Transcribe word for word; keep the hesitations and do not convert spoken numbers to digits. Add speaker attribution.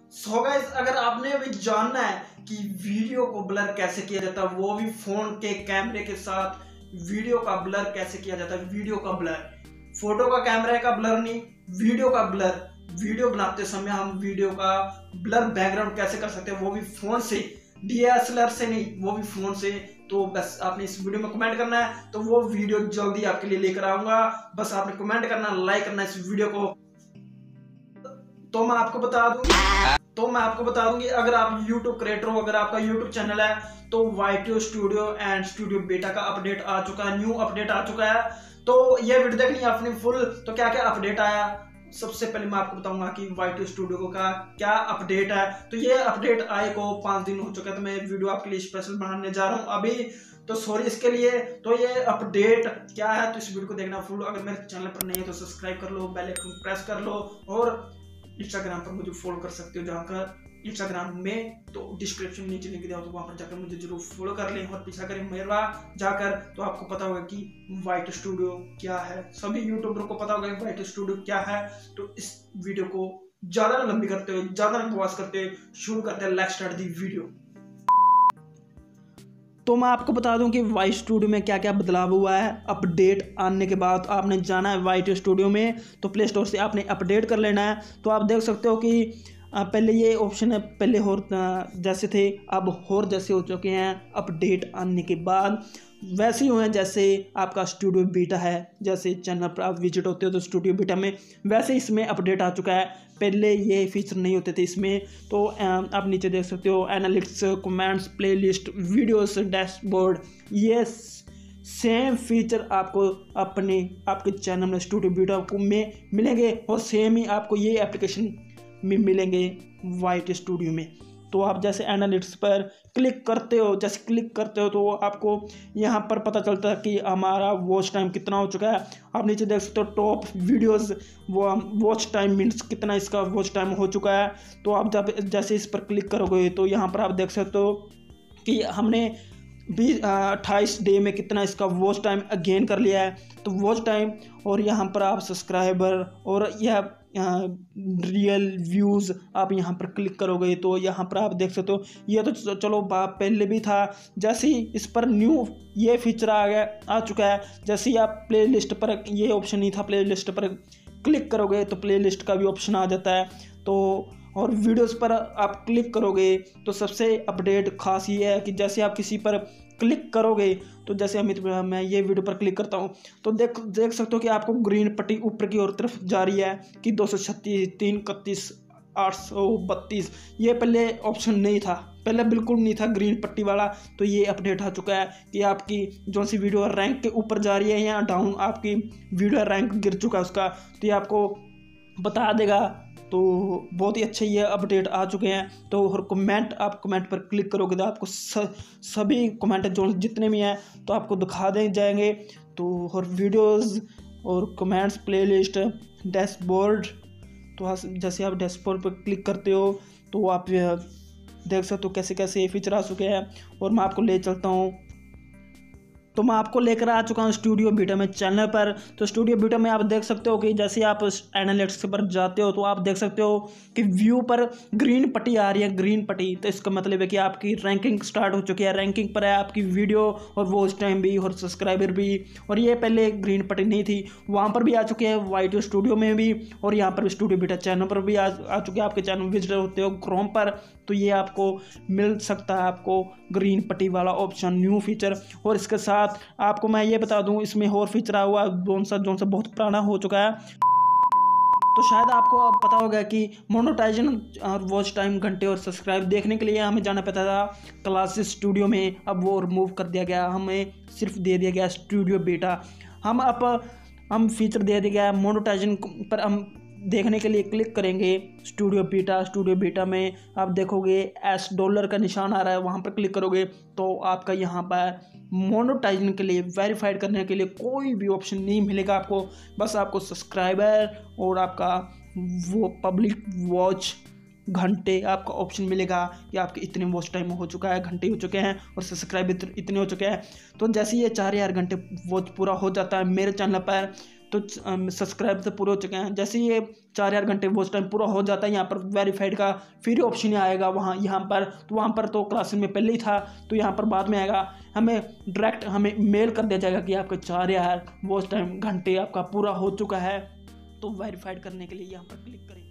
Speaker 1: So guys, अगर आपने अभी जानना है कि वीडियो को ब्लर कैसे किया जाता है, वो भी फोन के कैमरे के साथ वीडियो का ब्लर कैसे किया जाता है। वीडियो का ब्लर, फोटो का कैमरा का ब्लर नहीं, वीडियो का ब्लर। वीडियो बनाते समय हम वीडियो का ब्लर बैकग्राउंड कैसे कर सकते हैं, वो भी फोन से, डी एस एल आर से नहीं, वो भी फोन से। तो बस आपने इस वीडियो में कमेंट करना है, तो वो वीडियो जल्दी आपके लिए लेकर आऊंगा। बस आपने कमेंट करना, लाइक करना इस वीडियो को। तो मैं आपको बता दूं तो मैं आपको बता दूंगी अगर आप YouTube क्रिएटर हो, अगर आपका YouTube चैनल है, तो YTO studio and studio beta का अपडेट आ चुका है, न्यू अपडेट आ चुका है। तो ये वीडियो देखनी है आपने फुल। तो क्या क्या अपडेट आया, सबसे पहले मैं आपको बताऊंगा कि वाईटीओ स्टूडियो का क्या अपडेट है। तो ये अपडेट आए को पांच दिन हो चुके हैं, तो मैं वीडियो आपके लिए स्पेशल बनाने जा रहा हूँ अभी। तो सॉरी इसके लिए। तो ये अपडेट क्या है, तो इस वीडियो को देखना फुल। अगर मेरे चैनल पर नहीं है तो सब्सक्राइब कर लो, बेल आइकन प्रेस कर लो, और इंस्टाग्राम पर मुझे फॉलो कर सकते हो, जहाँ का इंस्टाग्राम में तो डिस्क्रिप्शन नीचे लिख दिया, तो वहाँ पर जाकर मुझे जरूर फॉलो कर लें और पीछा करें मेरा जाकर। तो आपको पता होगा कि वाईटीओ स्टूडियो क्या है, सभी यूट्यूबर को पता होगा कि वाईटीओ स्टूडियो क्या है। तो इस वीडियो को ज़्यादा ना लंबी करते हुए, ज़्यादा ना बकवास करते हुए शुरू करते हैं। Let's start the video. तो मैं आपको बता दूं कि वाई स्टूडियो में क्या क्या बदलाव हुआ है। अपडेट आने के बाद आपने जाना है वाईटीओ स्टूडियो में, तो प्ले स्टोर से आपने अपडेट कर लेना है। तो आप देख सकते हो कि पहले ये ऑप्शन है, पहले और जैसे थे अब और जैसे हो चुके हैं। अपडेट आने के बाद वैसे ही हुए हैं जैसे आपका स्टूडियो बीटा है, जैसे चैनल पर आप विजिट होते हो तो स्टूडियो बीटा में, वैसे इसमें अपडेट आ चुका है। पहले ये फीचर नहीं होते थे इसमें। तो आप नीचे देख सकते हो analytics, comments, playlist, videos, dashboard, ये सेम फीचर आपको अपने आपके चैनल में स्टूडियो बीटा में मिलेंगे, और सेम ही आपको ये एप्लीकेशन में मिलेंगे वाईटीओ स्टूडियो में। तो आप जैसे एनालिटिक्स पर क्लिक करते हो, जैसे क्लिक करते हो तो आपको यहाँ पर पता चलता है कि हमारा वॉच टाइम कितना हो चुका है। आप नीचे देख सकते हो टॉप वीडियोस, वो वॉच टाइम मीन्स कितना इसका वॉच टाइम हो चुका है। तो आप जब जैसे इस पर क्लिक करोगे तो यहाँ पर आप देख सकते हो कि हमने बीस अट्ठाईस डे में कितना इसका वॉच टाइम अगेन कर लिया है। तो वॉच टाइम, और यहाँ पर आप सब्सक्राइबर और यह रियल व्यूज़ आप यहाँ पर क्लिक करोगे तो यहाँ पर आप देख सकते हो। ये तो चलो बात पहले भी था, जैसे ही इस पर न्यू ये फीचर आ गया आ चुका है। जैसे ही आप प्ले लिस्ट पर, ये ऑप्शन नहीं था, प्ले लिस्ट पर क्लिक करोगे तो प्ले लिस्ट का भी ऑप्शन आ जाता है। तो और वीडियोस पर आप क्लिक करोगे तो सबसे अपडेट खास ये है कि जैसे आप किसी पर क्लिक करोगे, तो जैसे अमित मैं ये वीडियो पर क्लिक करता हूँ तो देख देख सकते हो कि आपको ग्रीन पट्टी ऊपर की ओर तरफ जा रही है कि दो सौ छत्तीस, तीन इकतीस, आठ सौ बत्तीस। ये पहले ऑप्शन नहीं था, पहले बिल्कुल नहीं था ग्रीन पट्टी वाला। तो ये अपडेट आ चुका है कि आपकी जो सी वीडियो रैंक के ऊपर जा रही है या डाउन, आपकी वीडियो रैंक गिर चुका है उसका, तो ये आपको बता देगा। तो बहुत ही अच्छे ये अपडेट आ चुके हैं। तो और कमेंट, आप कमेंट पर क्लिक करोगे तो आपको स, सभी कमेंट जो जितने भी हैं तो आपको दिखा दे जाएंगे। तो और वीडियोस और कमेंट्स, प्लेलिस्ट, डैशबोर्ड, तो जैसे आप डैशबोर्ड पर क्लिक करते हो तो आप देख सकते हो कैसे कैसे ये फीचर आ चुके हैं। और मैं आपको ले चलता हूँ, तो मैं आपको लेकर आ चुका हूँ स्टूडियो बीटा में चैनल पर। तो स्टूडियो बीटा में आप देख सकते हो कि जैसे आप एनालिटिक्स पर जाते हो तो आप देख सकते हो कि व्यू पर ग्रीन पट्टी आ रही है, ग्रीन पट्टी। तो इसका मतलब है कि आपकी रैंकिंग स्टार्ट हो चुकी है, रैंकिंग पर है आपकी वीडियो और वॉच टाइम भी और सब्सक्राइबर भी। और ये पहले ग्रीन पट्टी नहीं थी, वहाँ पर भी आ चुके हैं वाईटीओ स्टूडियो में भी, और यहाँ पर भी स्टूडियो बीटा चैनल पर भी आ, आ चुके हैं। आपके चैनल विजिट होते हो क्रोम पर तो ये आपको मिल सकता है, आपको ग्रीन पट्टी वाला ऑप्शन, न्यू फीचर। और इसके साथ आपको मैं ये बता दूं इसमें और फीचर आ हुआ जोन सा जोन सा बहुत पुराना हो चुका है। तो शायद आपको अब पता होगा कि मोनेटाइजेशन और वॉच टाइम, घंटे और सब्सक्राइब देखने के लिए हमें जाना पड़ता था क्लासेस स्टूडियो में, अब वो रिमूव कर दिया गया, हमें सिर्फ दे दिया गया स्टूडियो बीटा। हम अब हम फीचर दे दिया गया मोनेटाइजेशन पर। हम देखने के लिए क्लिक करेंगे स्टूडियो बीटा। स्टूडियो बीटा में आप देखोगे एस डॉलर का निशान आ रहा है, वहाँ पर क्लिक करोगे तो आपका यहाँ पर मोनेटाइजेशन के लिए, वेरीफाइड करने के लिए कोई भी ऑप्शन नहीं मिलेगा आपको। बस आपको सब्सक्राइबर और आपका वो पब्लिक वॉच घंटे आपका ऑप्शन मिलेगा कि आपके इतने वॉच टाइम हो चुका है, घंटे हो चुके हैं और सब्सक्राइब इतने हो चुके हैं। तो जैसे ये चार हज़ार घंटे वॉच पूरा हो जाता है मेरे चैनल पर, तो सब्सक्राइब तो पूरे हो चुके हैं। जैसे ये चार हज़ार घंटे वॉच टाइम पूरा हो जाता है, यहाँ पर वेरीफाइड का फिर ऑप्शन आएगा वहाँ यहाँ पर, तो वहाँ पर तो क्लास में पहले ही था, तो यहाँ पर बाद में आएगा। हमें डायरेक्ट हमें मेल कर दिया जाएगा कि आपका चार हज़ार वॉच टाइम घंटे आपका पूरा हो चुका है। तो वेरीफाइड करने के लिए यहाँ पर क्लिक करें।